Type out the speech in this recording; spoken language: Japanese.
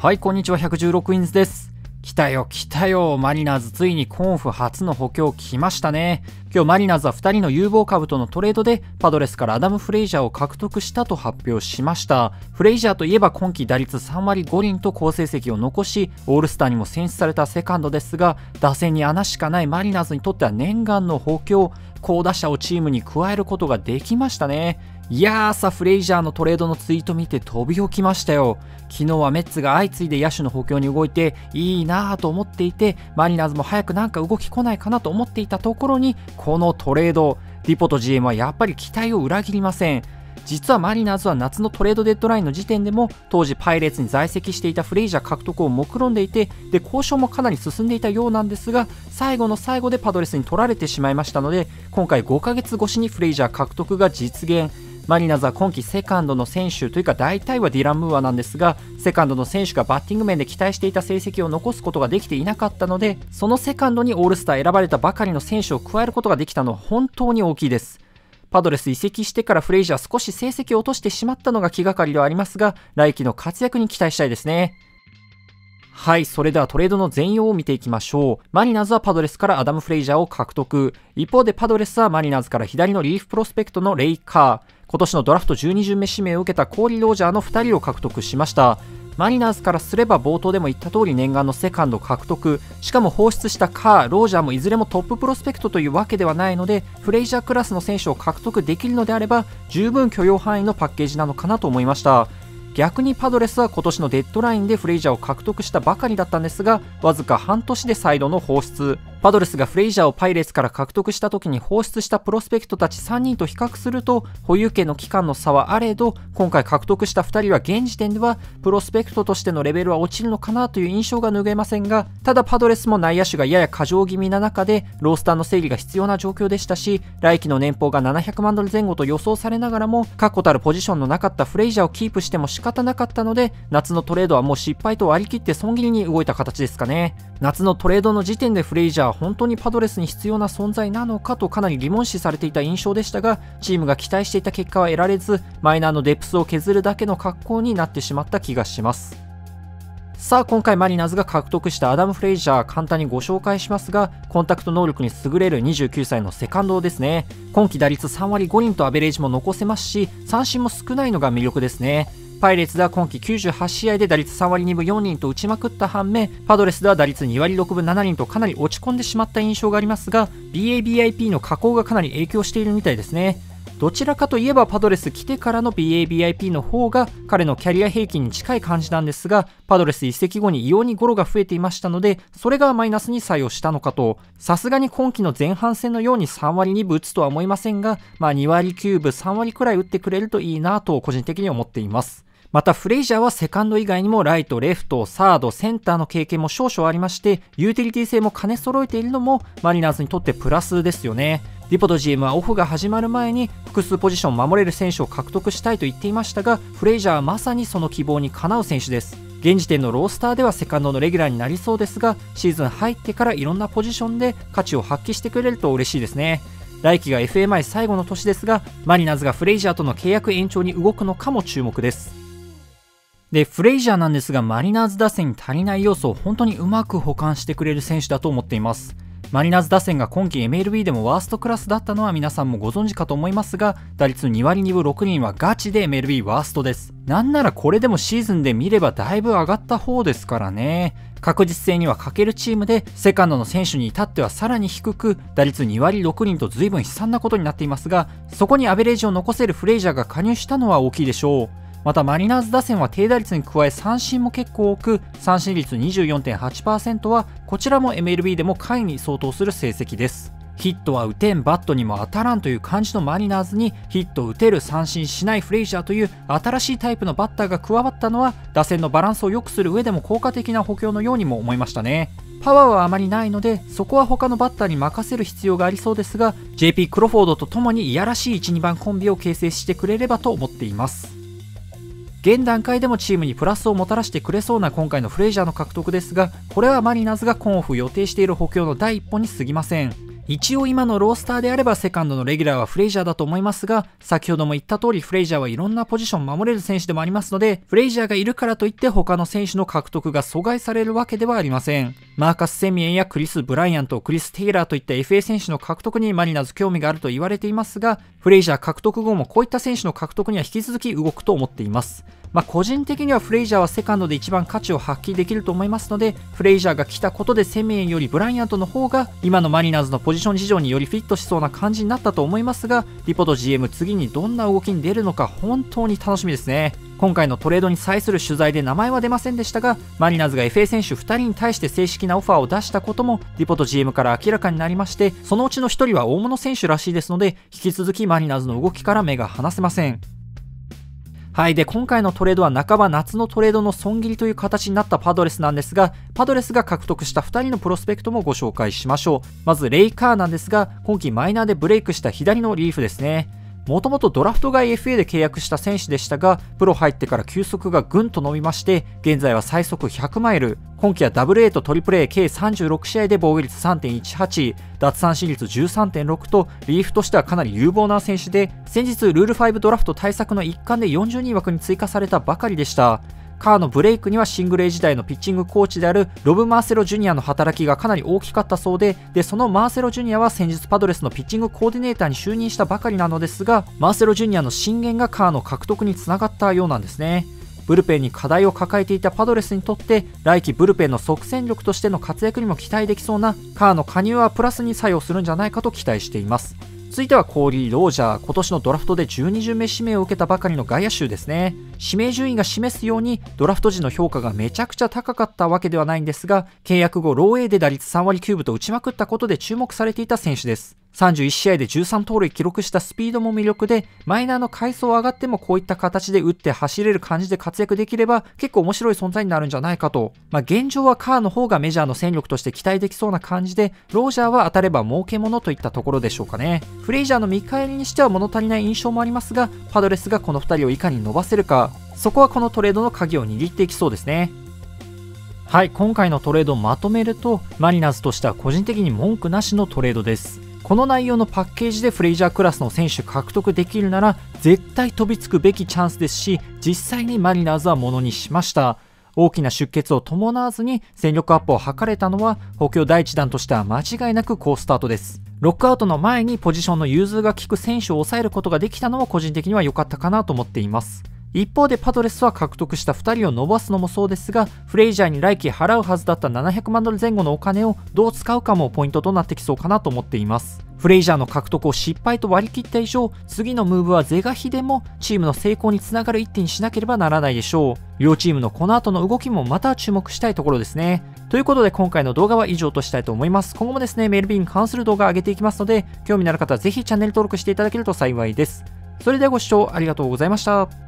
はい、こんにちは。116インズです。来たよ来たよ、マリナーズついにコンフ初の補強来ましたね。今日マリナーズは2人の有望株とのトレードでパドレスからアダム・フレイジャーを獲得したと発表しました。フレイジャーといえば今季打率3割5厘と好成績を残し、オールスターにも選出されたセカンドですが、打線に穴しかないマリナーズにとっては念願の補強、好打者をチームに加えることができましたね。いやー、フレイジャーのトレードのツイート見て飛び起きましたよ。昨日はメッツが相次いで野手の補強に動いていいなぁと思っていて、マリナーズも早くなんか動き来ないかなと思っていたところにこのトレード、ディポと GM はやっぱり期待を裏切りません。実はマリナーズは夏のトレードデッドラインの時点でも当時パイレーツに在籍していたフレイジャー獲得を目論んでいて、で交渉もかなり進んでいたようなんですが、最後の最後でパドレスに取られてしまいましたので、今回5ヶ月越しにフレイジャー獲得が実現。マリナーズは今季セカンドの選手というか大体はディラン・ムーアなんですが、セカンドの選手がバッティング面で期待していた成績を残すことができていなかったので、そのセカンドにオールスター選ばれたばかりの選手を加えることができたのは本当に大きいです。パドレス移籍してからフレイジャー少し成績を落としてしまったのが気がかりではありますが、来季の活躍に期待したいですね。はい、それではトレードの全容を見ていきましょう。マリナーズはパドレスからアダム・フレイジャーを獲得。一方でパドレスはマリナーズから左のリリーフプロスペクトのレイ・カー、今年のドラフト12巡目指名を受けたコーリー・ロージャーの2人を獲得しました。マリナーズからすれば冒頭でも言った通り念願のセカンド獲得、しかも放出したカー、ロージャーもいずれもトッププロスペクトというわけではないので、フレイジャークラスの選手を獲得できるのであれば十分許容範囲のパッケージなのかなと思いました。逆にパドレスは今年のデッドラインでフレイジャーを獲得したばかりだったんですが、わずか半年で再度の放出。パドレスがフレイジャーをパイレーツから獲得した時に放出したプロスペクトたち3人と比較すると保有権の期間の差はあれど、今回獲得した2人は現時点ではプロスペクトとしてのレベルは落ちるのかなという印象が拭えませんが、ただパドレスも内野手がやや過剰気味な中でロースターの整理が必要な状況でしたし、来季の年俸が700万ドル前後と予想されながらも確固たるポジションのなかったフレイジャーをキープしても仕方なかったので、夏のトレードはもう失敗と割り切って損切りに動いた形ですかね。夏のトレードの時点でフレイジャーは本当にパドレスに必要な存在なのかとかなり疑問視されていた印象でしたが、チームが期待していた結果は得られず、マイナーのデプスを削るだけの格好になってしまった気がします。さあ今回マリナーズが獲得したアダム・フレイジャー、簡単にご紹介しますが、コンタクト能力に優れる29歳のセカンドですね。今季打率3割5厘とアベレージも残せますし、三振も少ないのが魅力ですね。パイレーツでは今季98試合で打率3割2分4厘と打ちまくった反面、パドレスでは打率2割6分7厘とかなり落ち込んでしまった印象がありますが、 BABIP の下降がかなり影響しているみたいですね。どちらかといえばパドレス来てからの BABIP の方が彼のキャリア平均に近い感じなんですが、パドレス移籍後に異様にゴロが増えていましたので、それがマイナスに作用したのかと。さすがに今季の前半戦のように3割2分打つとは思いませんが、2割9分3割くらい打ってくれるといいなと個人的に思っています。またフレイジャーはセカンド以外にもライト、レフト、サード、センターの経験も少々ありまして、ユーティリティ性も兼ね揃えているのもマリナーズにとってプラスですよね。ディポと GM はオフが始まる前に複数ポジション守れる選手を獲得したいと言っていましたが、フレイジャーはまさにその希望にかなう選手です。現時点のロースターではセカンドのレギュラーになりそうですが、シーズン入ってからいろんなポジションで価値を発揮してくれると嬉しいですね。来季が FMI 最後の年ですが、マリナーズがフレイジャーとの契約延長に動くのかも注目です。でフレイジャーなんですが、マリナーズ打線に足りない要素を本当にうまく補完してくれる選手だと思っています。マリナーズ打線が今季 MLB でもワーストクラスだったのは皆さんもご存知かと思いますが、打率2割2分6厘はガチで MLB ワーストです。なんならこれでもシーズンで見ればだいぶ上がった方ですからね。確実性には欠けるチームで、セカンドの選手に至ってはさらに低く、打率2割6厘と随分悲惨なことになっていますが、そこにアベレージを残せるフレイジャーが加入したのは大きいでしょう。またマリナーズ打線は低打率に加え三振も結構多く、三振率 24.8% はこちらも MLB でも下位に相当する成績です。ヒットは打てん、バットにも当たらんという感じのマリナーズに、ヒット打てる、三振しないフレイジャーという新しいタイプのバッターが加わったのは、打線のバランスを良くする上でも効果的な補強のようにも思いましたね。パワーはあまりないので、そこは他のバッターに任せる必要がありそうですが、 JP クロフォードとともにいやらしい 1,2 番コンビを形成してくれればと思っています。現段階でもチームにプラスをもたらしてくれそうな今回のフレイジャーの獲得ですが、これはマリナーズが今オフ予定している補強の第一歩に過ぎません。 一応今のロースターであればセカンドのレギュラーはフレイジャーだと思いますが、先ほども言った通りフレイジャーはいろんなポジション守れる選手でもありますので、フレイジャーがいるからといって他の選手の獲得が阻害されるわけではありません。マーカス・セミエンやクリス・ブライアント、クリス・テイラーといった FA 選手の獲得にマリナーズ興味があると言われていますが、フレイジャー獲得後もこういった選手の獲得には引き続き動くと思っています。個人的にはフレイジャーはセカンドで一番価値を発揮できると思いますので、フレイジャーが来たことでセミエンよりブライアントの方が今のマリナーズのポジション事情によりフィットしそうな感じになったと思いますが、リポと GM 次にどんな動きに出るのか本当に楽しみですね。今回のトレードに際する取材で名前は出ませんでしたが、マリナーズが FA 選手2人に対して正式なオファーを出したこともリポと GM から明らかになりまして、そのうちの1人は大物選手らしいですので、引き続きマリナーズの動きから目が離せません。はい。で、今回のトレードは半ば夏のトレードの損切りという形になったパドレスなんですが、パドレスが獲得した2人のプロスペクトもご紹介しましょう。まず、レイ・カーなんですが、今季マイナーでブレイクした左のリリーフですね。もともとドラフト外 FA で契約した選手でしたが、プロ入ってから球速がぐんと伸びまして、現在は最速100マイル。今季は AA と AAA 計36試合で防御率 3.18、奪三振率 13.6 と、リリーフとしてはかなり有望な選手で、先日ルール5ドラフト対策の一環で40人枠に追加されたばかりでした。カーのブレイクにはシングル A 時代のピッチングコーチであるロブ・マーセロ・ジュニアの働きがかなり大きかったそうで、そのマーセロ・ジュニアは先日パドレスのピッチングコーディネーターに就任したばかりなのですが、マーセロ・ジュニアの進言がカーの獲得につながったようなんですね。ブルペンに課題を抱えていたパドレスにとって来季ブルペンの即戦力としての活躍にも期待できそうなカーの加入はプラスに作用するんじゃないかと期待しています。続いてはコーリー・ロージャー。今年のドラフトで12巡目指名を受けたばかりの外野手ですね。指名順位が示すようにドラフト時の評価がめちゃくちゃ高かったわけではないんですが、契約後ロー A で打率3割9分と打ちまくったことで注目されていた選手です。31試合で13盗塁記録したスピードも魅力で、マイナーの階層上がってもこういった形で打って走れる感じで活躍できれば結構面白い存在になるんじゃないかと。現状はカーの方がメジャーの戦力として期待できそうな感じで、ロージャーは当たれば儲けものといったところでしょうかね。フレイジャーの見返りにしては物足りない印象もありますが、パドレスがこの2人をいかに伸ばせるか、そこはこのトレードの鍵を握っていきそうですね。はい、今回のトレードをまとめると、マリナーズとしては個人的に文句なしのトレードです。この内容のパッケージでフレイジャークラスの選手獲得できるなら絶対飛びつくべきチャンスですし、実際にマリナーズはものにしました。大きな出血を伴わずに戦力アップを図れたのは補強第一弾としては間違いなく好スタートです。ロックアウトの前にポジションの融通が利く選手を抑えることができたのは個人的には良かったかなと思っています。一方でパドレスは獲得した2人を伸ばすのもそうですが、フレイジャーに来季払うはずだった700万ドル前後のお金をどう使うかもポイントとなってきそうかなと思っています。フレイジャーの獲得を失敗と割り切った以上、次のムーブは是が非でもチームの成功につながる一手にしなければならないでしょう。両チームのこの後の動きもまた注目したいところですね。ということで今回の動画は以上としたいと思います。今後もですね、メルビーに関する動画を上げていきますので、興味のある方はぜひチャンネル登録していただけると幸いです。それではご視聴ありがとうございました。